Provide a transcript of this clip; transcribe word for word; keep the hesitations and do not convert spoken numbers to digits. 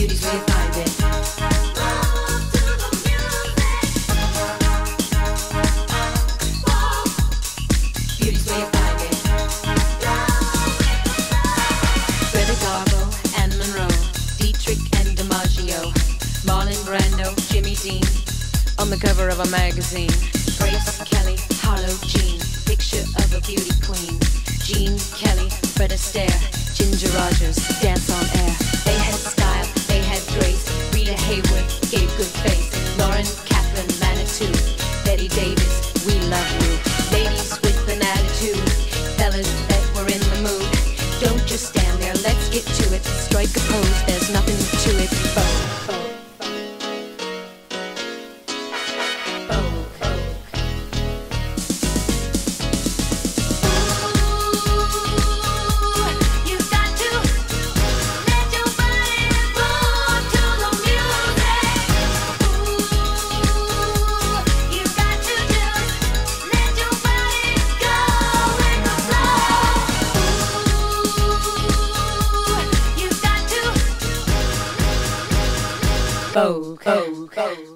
Beauty's where you find it. Beauty's where you find it. Greta Garbo and Monroe, Dietrich and DiMaggio, Marlon Brando, Jimmy Dean, on the cover of a magazine. Grace Kelly, Harlow Jean, picture of a beauty queen. Jean Kelly, Fred Astaire, Ginger Rogers, dance on air. They had style, they had grace. Rita Hayworth gave good face. Lauren Kaplan, Manitou, Betty Davis, we love you. Ladies with an attitude, fellas that were in the mood. Don't just stand there, let's get to it. Strike a pose, there's nothing to it. Bow, bow. Vogue, Vogue, Vogue.